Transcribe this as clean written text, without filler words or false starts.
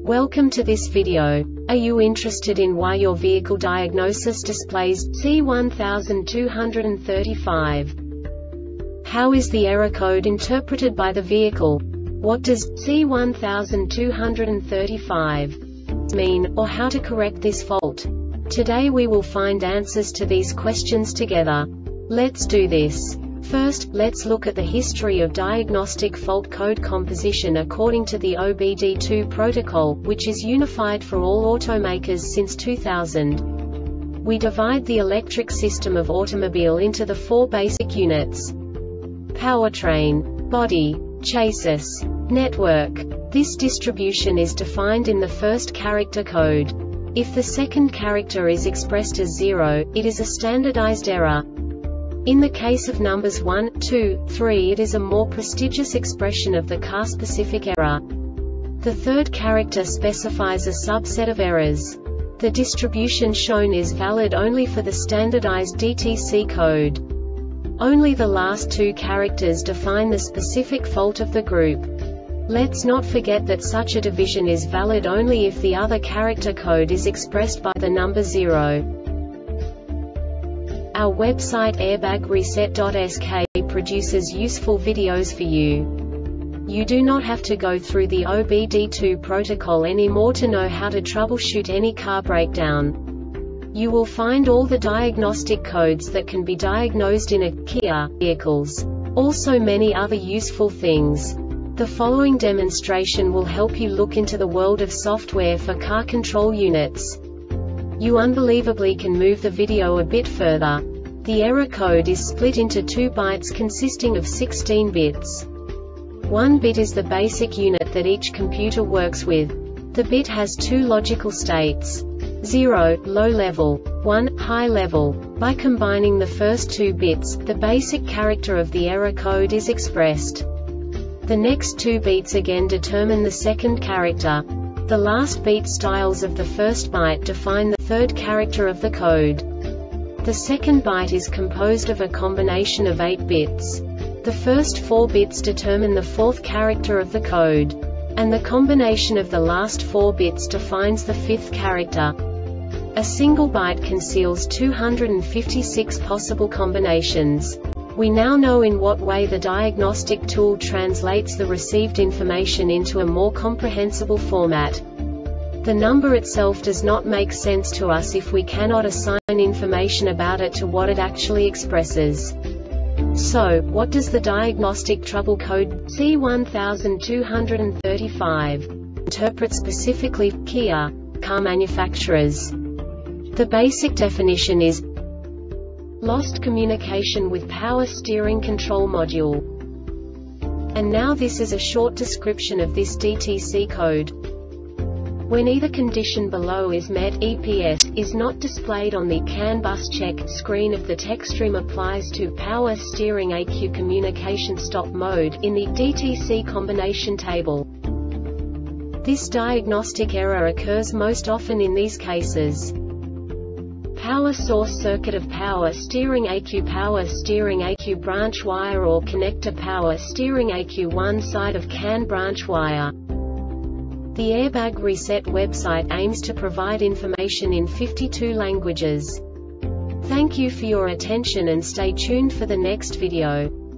Welcome to this video. Are you interested in why your vehicle diagnosis displays C1235? How is the error code interpreted by the vehicle? What does C1235 mean, or how to correct this fault? Today we will find answers to these questions together. Let's do this. First, let's look at the history of diagnostic fault code composition according to the OBD2 protocol, which is unified for all automakers since 2000. We divide the electric system of automobile into the four basic units: powertrain, body, chassis, network. This distribution is defined in the first character code. If the second character is expressed as 0, it is a standardized error. In the case of numbers 1, 2, 3, it is a more prestigious expression of the car-specific error. The third character specifies a subset of errors. The distribution shown is valid only for the standardized DTC code. Only the last two characters define the specific fault of the group. Let's not forget that such a division is valid only if the other character code is expressed by the number 0. Our website airbagreset.sk produces useful videos for you. You do not have to go through the OBD2 protocol anymore to know how to troubleshoot any car breakdown. You will find all the diagnostic codes that can be diagnosed in a Kia vehicles. Also many other useful things. The following demonstration will help you look into the world of software for car control units. You unbelievably can move the video a bit further. The error code is split into 2 bytes consisting of 16 bits. 1 bit is the basic unit that each computer works with. The bit has 2 logical states: 0, low level, 1, high level. By combining the first 2 bits, the basic character of the error code is expressed. The next 2 beats again determine the second character. The last beat styles of the first byte define the third character of the code. The second byte is composed of a combination of 8 bits. The first 4 bits determine the fourth character of the code. And the combination of the last 4 bits defines the fifth character. A single byte conceals 256 possible combinations. We now know in what way the diagnostic tool translates the received information into a more comprehensible format. The number itself does not make sense to us if we cannot assign information about it to what it actually expresses. So, what does the diagnostic trouble code C1235 interpret specifically for Kia car manufacturers? The basic definition is lost communication with power steering control module. And now this is a short description of this DTC code. When either condition below is met, EPS is not displayed on the CAN bus check screen if the TechStream applies to power steering ECU communication stop mode in the DTC combination table. This diagnostic error occurs most often in these cases: power source circuit of power steering ECU branch wire or connector power steering ECU one side of CAN branch wire. The Airbag Reset website aims to provide information in 52 languages. Thank you for your attention and stay tuned for the next video.